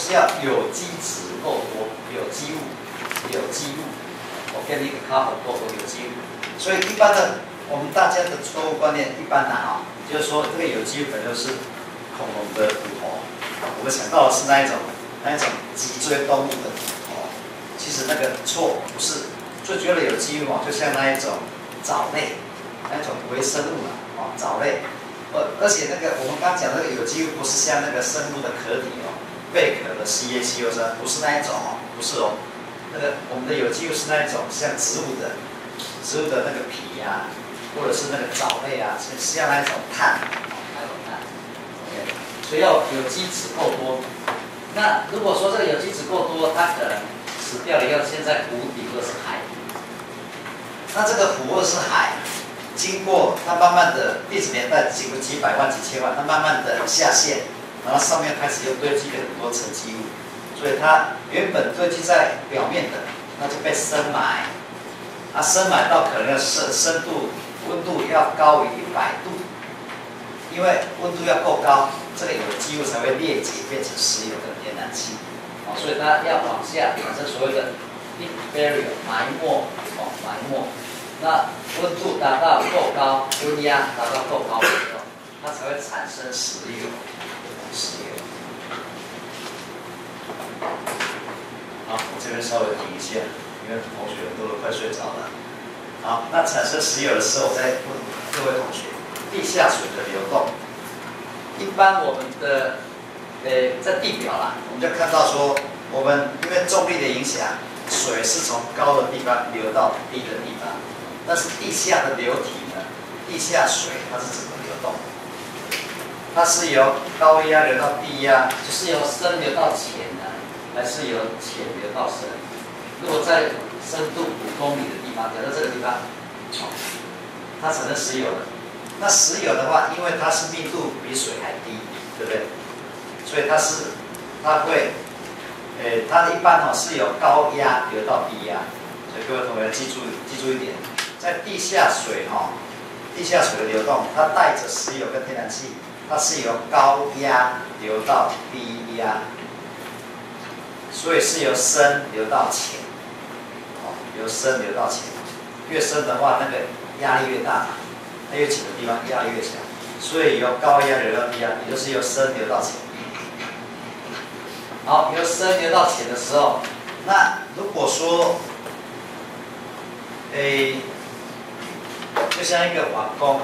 就是要有机质够多，有机物，organic carbon 够多，有机物。所以一般的我们大家的错误观念，一般就是说这个有机物可能就是恐龙的骨头，我们想到的是那一种脊椎动物的骨头。其实那个错，不是。最主要的有机物就像那一种藻类，那一种微生物藻类。而且那个我们刚讲那个有机物，不是像那个生物的壳体贝壳的 CaCO3，不是那一种不是那个我们的有机物是那一种像植物的那个皮或者是那个藻类像那一种碳，OK， 所以要有机质够多。那如果说这个有机质够多，它可能死掉了以后，现在湖底或者是海底。那这个湖或者是海，经过它慢慢的历史年代，经过几百万、几千万，它慢慢的下陷，然后上面开始又堆积了很多沉积物，所以它原本堆积在表面的，那就被深埋，深埋到可能要深度、温度要高于100度，因为温度要够高，这个有机物才会裂解变成石油跟天然气，所以它要往下产生所谓的 deep burial 埋没。那温度达到够高，温压达到够高的时候，它才会产生石油。好，我这边稍微停一下，因为同学很多都快睡着了。好，那产生石油的时候，我再问各位同学，地下水的流动，一般我们的在地表我们就看到说，我们因为重力的影响，水是从高的地方流到低的地方。但是地下的流体呢？地下水它是怎么流动？它是由高压流到低压，就是由深流到浅呢，还是由浅流到深？如果在深度5公里的地方，假设这个地方，它产生石油了。那石油的话，因为它是密度比水还低，对不对？所以它会，它一般是由高压流到低压。所以各位同学记住一点。在地下水的流动，它带着石油跟天然气，它是由高压流到低压，所以是由深流到浅，由深流到浅，越深的话，那个压力越大，那越浅的地方压力越小，所以由高压流到低压，也就是由深流到浅。好，由深流到浅的时候，那如果说，就像一个碗公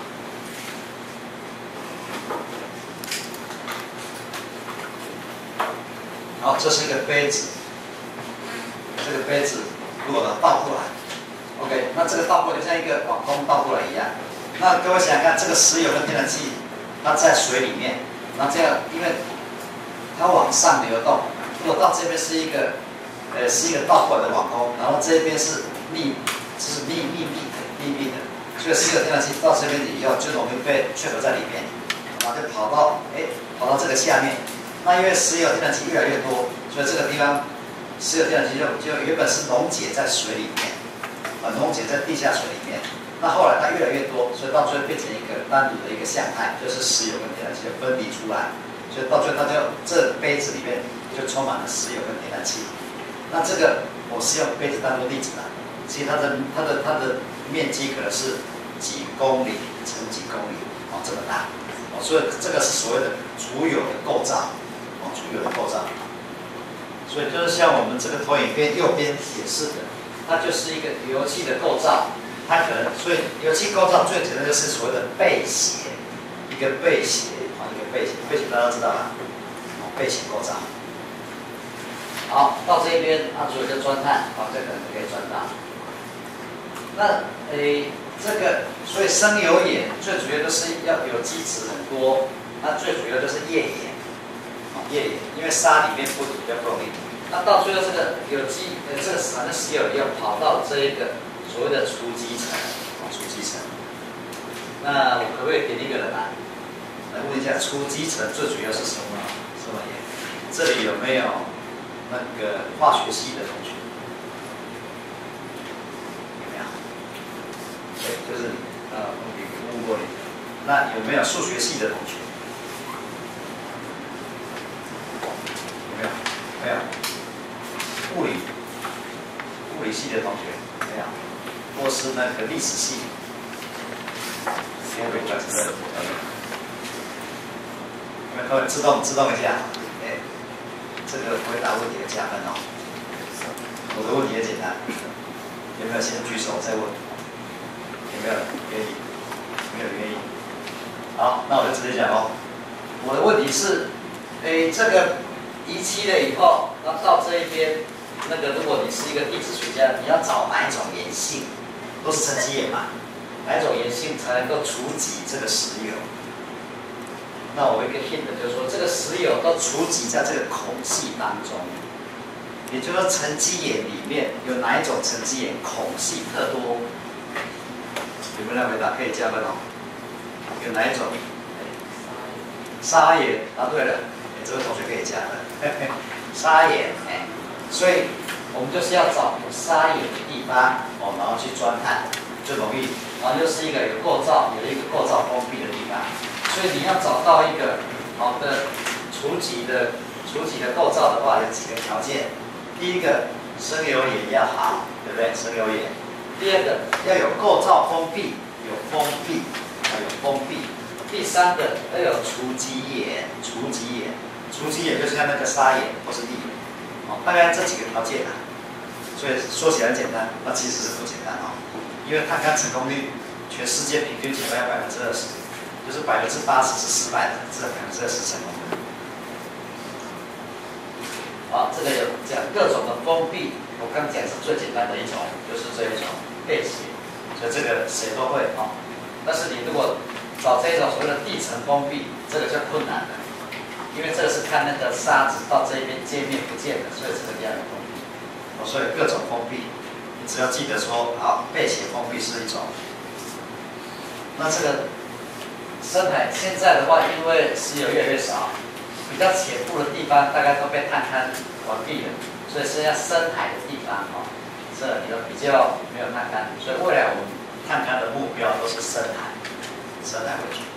好，这是一个杯子，这个杯子如果倒过来 ，OK， 那这个倒过来就像一个碗公倒过来一样。那各位想想看，这个石油跟天然气，它在水里面，那这样因为它往上流动，如果到这边是一个倒过来的碗公，然后这边是密闭的。所以石油天然气到这边以后，就容易被聚合在里面，然后就跑到这个下面。那因为石油天然气越来越多，所以这个地方石油天然气就原本是溶解在水里面，溶解在地下水里面。那后来它越来越多，所以到最后变成一个单独的一个象态，就是石油跟天然气就分离出来。所以到最后它就这杯子里面就充满了石油跟天然气。那这个我是用杯子当做例子的，其实它的面积可能是几公里乘几公里，这么大，所以这个是所谓的主有的构造，主有的构造。所以就是像我们这个投影片右边显示的，它就是一个油气的构造，它可能所以油气构造最简单就是所谓的背斜，一个背斜大家知道吧？背斜构造。好，到这边做一个钻探，这个可以钻到。那这个所以生油盐最主要就是要有机质很多，那最主要就是页岩，页岩，因为沙里面比较不容易。那到最后这个有机这个产生石油要跑到这一个所谓的除基层，那我可不可以点一个人来问一下，除基层最主要是什么盐？这里有没有那个化学系的同学？对，就是你，我问过你。那有没有数学系的同学？有没有？ 没有？物理系的同学没有？或是那个历史系？有没有各位自动一下？哎，这个回答问题的加分哦。我的问题也简单，有没有先举手再问？有没有愿意？没有愿意？好，那我就直接讲哦。我的问题是，这个仪器了以后，那到这一边，那个如果你是一个地质学家，你要找哪一种岩性，都是沉积岩嘛，哪一种岩性才能够除籍这个石油？那我一个 hint 就是说，这个石油都除籍在这个孔隙当中，也就是说沉积岩里面有哪一种沉积岩孔隙特多？有没有人回答？可以加分哦。有哪一种？砂岩，答对了，这位同学可以加分。砂岩，所以我们就是要找有砂岩的地方，然后去钻探，就容易，然后又是一个有构造、有一个构造封闭的地方，所以你要找到一个好的除籍的构造的话，有几个条件。第一个，生有岩要好，对不对？生有岩。第二个，要有构造封闭，有封闭，还有封闭。第三个要有除籍岩，除籍岩就像那个砂岩或是砾岩，大概这几个条件啊。所以说起来很简单，那其实是不简单哦，因为探勘成功率，全世界平均起来要20%，就是80%是失败的，只有20%是成功的。好，这个有讲各种的封闭，我刚讲是最简单的一种，就是这一种背写，所以这个谁都会哦。但是你如果找这种所谓的地层封闭，这个就困难了，因为这个是看那个沙子到这边界面不见的，所以这个叫封闭。所以各种封闭，你只要记得说，好，背写封闭是一种。那这个深海现在的话，因为石油越来越少，比较浅部的地方大概都被探勘完毕了，所以剩下深海的地方这里比较没有探勘，所以未来我们探勘的目标都是深海为主。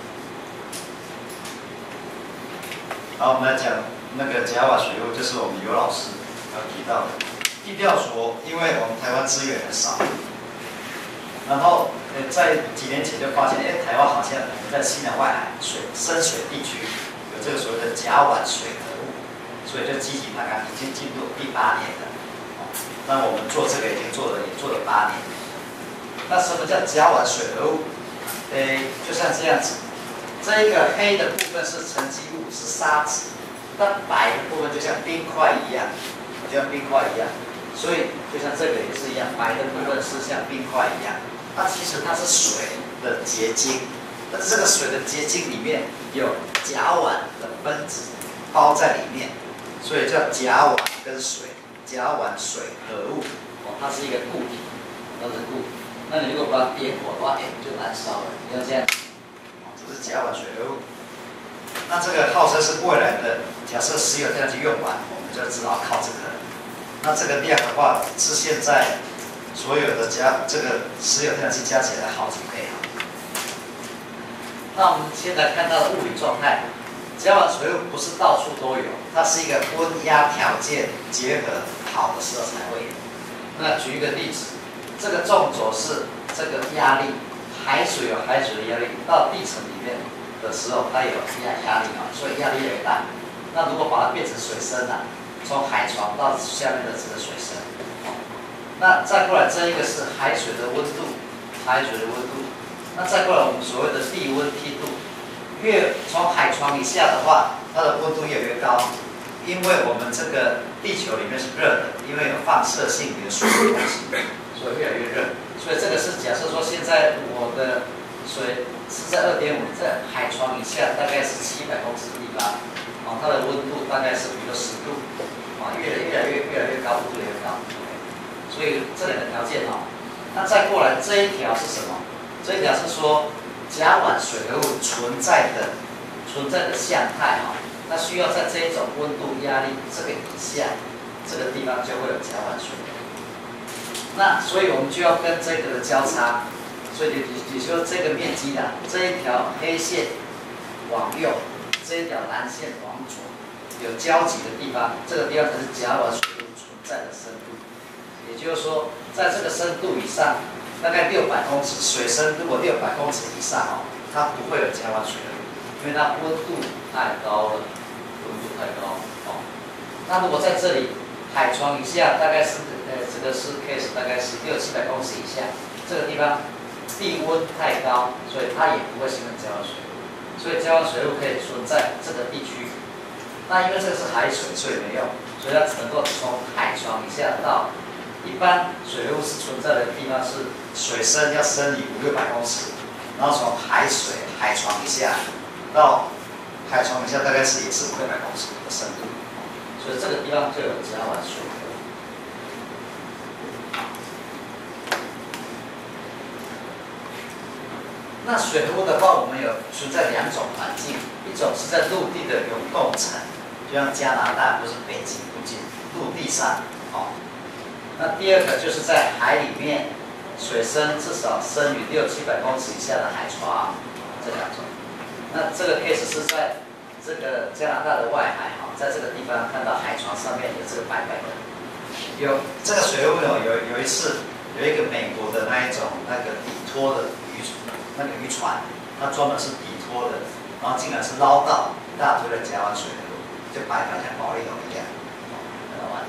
好，我们来讲那个甲烷水污，就是我们尤老师要提到的。地调所，因为我们台湾资源很少，然后在几年前就发现，台湾好像我们在西南外海深水地区有这个所谓的甲烷水合物，所以就积极探勘，已经进入第8年了。那我们做这个已经做了8年。那什么叫甲烷水合物？就像这样子，这一个黑的部分是沉积物，是沙子，那白的部分就像冰块一样，所以就像这个也是一样，白的部分是像冰块一样。那其实它是水的结晶，但是这个水的结晶里面有甲烷的分子包在里面，所以叫甲烷跟水，甲烷水合物。它是一个固体，都是固体。那你如果把它点火的话，就燃烧了，要这样。这是甲烷水合物。那这个号称是未来的，假设石油天然气用完，我们就知道靠这个。那这个量的话，是现在所有的这个石油天然气加起来好几倍啊。那我们现在看到的物理状态，甲烷水物不是到处都有，它是一个温压条件结合好的时候才会有。那举一个例子，这个纵轴是这个压力，海水有海水的压力，到地层里面的时候，它有压力所以压力越大。那如果把它变成水深从海床到下面的这个水深，那再过来这一个是海水的温度，那再过来我们所谓的地温梯度，越从海床以下的话，它的温度越来越高，因为我们这个地球里面是热的，因为有放射性元素的关系，所以越来越热。所以这个是假设说现在我的水是在2.5，在海床以下大概是700公尺的地方，它的温度大概是比如10度，越来越高，温度越来越高。所以这两个条件那再过来这一条是什么？这一条是说甲烷水合物存在的象态那需要在这一种温度压力这个以下，这个地方就会有甲烷水合物。那所以我们就要跟这个的交叉，所以你说这个面积这一条黑线往右，这一条蓝线往左， 有交集的地方，这个地方才是甲烷水路存在的深度。也就是说，在这个深度以上，大概600公尺，水深如果600公尺以上哦，它不会有甲烷水路，因为它温度太高了，温度太高哦。那如果在这里海床以下，大概是这个是 case 大概是600-700公尺以下，这个地方地温太高，所以它也不会形成甲烷水路，所以甲烷水路可以存在这个地区。那因为这个是海水，所以没用，所以它只能够从海床以下到一般水路是存在的地方是水深要深于500-600公尺，然后从海床以下到海床以下大概是也是500-600公尺的深度，所以这个地方就有甲烷水流。那水流的话，我们有存在2种环境，一种是在陆地的涌动层，就像加拿大或是北极附近陆地上哦。那第二个就是在海里面，水深至少深于600-700公尺以下的海床，这2种。那这个 case 是在这个加拿大的外海哈，在这个地方看到海床上面有这个白白的，有这个水路有一次有一个美国的那一种那个底拖的渔船，它专门是底拖的，然后竟然是捞到一大堆的甲烷水流，就白白像保利龙一样，很好玩。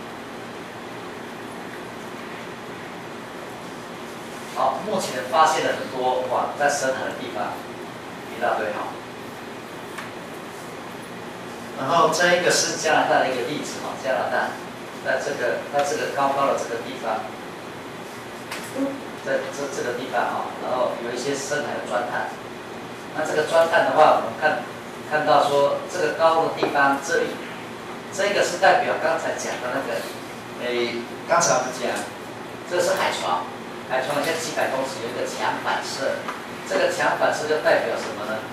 好，目前发现了很多哇，在深海的地方一大堆哈。然后这一个是加拿大的一个例子哈，加拿大在这个高高的这个地方，在这个地方哈，然后有一些深海的钻探。那这个钻探的话，我们看到说这个高的地方这里，这个是代表刚才讲的那个，刚才我们讲，这是海床。海床现在700公尺有一个强反射，这个强反射就代表什么呢？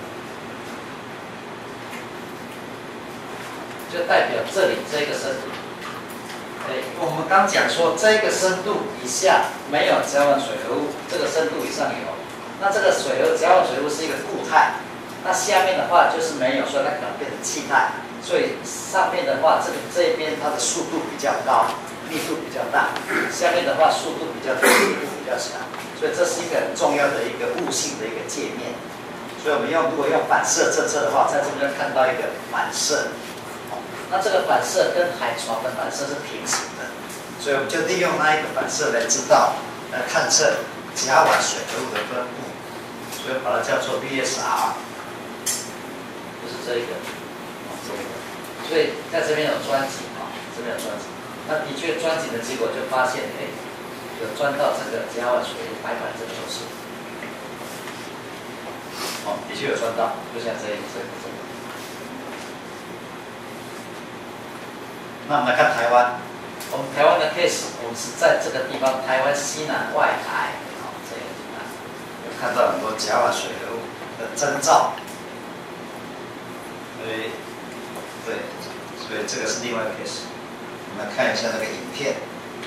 就代表这里这个深度。我们刚讲说这个深度以下没有甲烷水流物，这个深度以上有。那这个甲烷水流物是一个固态，那下面的话就是没有，所以它可能变成气态。所以上面的话，这一边它的速度比较高，密度比较大；下面的话速度比较低，密度比较小。所以这是一个很重要的一个物性的一个界面。所以我们如果用反射政策的话，在这边看到一个反射。那这个反射跟海床的反射是平行的，所以我们就利用那一个反射来知道，来探测甲烷水流物的分布，所以把它叫做 VSR， 就是这一个，所以在这边有钻井啊，这边有钻井，那的确钻井的结果就发现，有钻到这个甲烷水流白板这个都是，的确有钻到，就像这个。那我们来看台湾，我们台湾的 case， 我们是在这个地方，台湾西南外海，这个地方有看到很多甲烷水流的征兆。所以这个是另外一个 case。我们来看一下那个影片。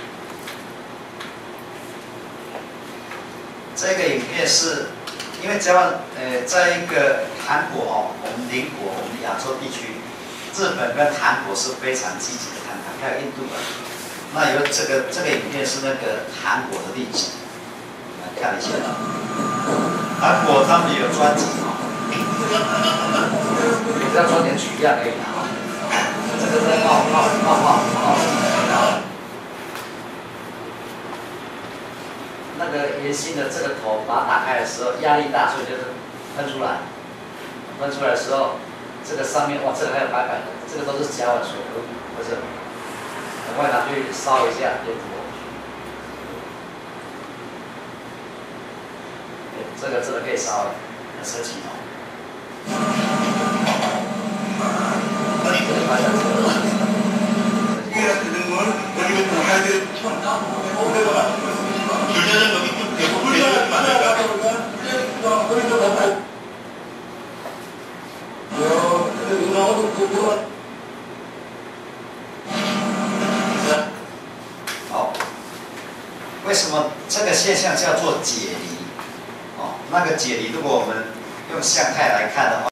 这个影片是因为甲烷，在一个韩国哦，我们邻国，我们亚洲地区。日本跟韩国是非常积极的探讨，还有印度的。那有这个影片是那个韩国的例子，来看一下。韩国他们有专辑哦，你只要装点取样可以拿。这个在冒，那个圆心的这个头把它打开的时候，压力大，所以就是喷出来。喷出来的时候。这个上面哇，这个还有白白的，这个都是甲烷水流，不是？赶快拿去烧一下，点火。这个真的可以烧了，很神奇哦。好，为什么这个现象叫做解离？那个解离，如果我们用相态来看的话。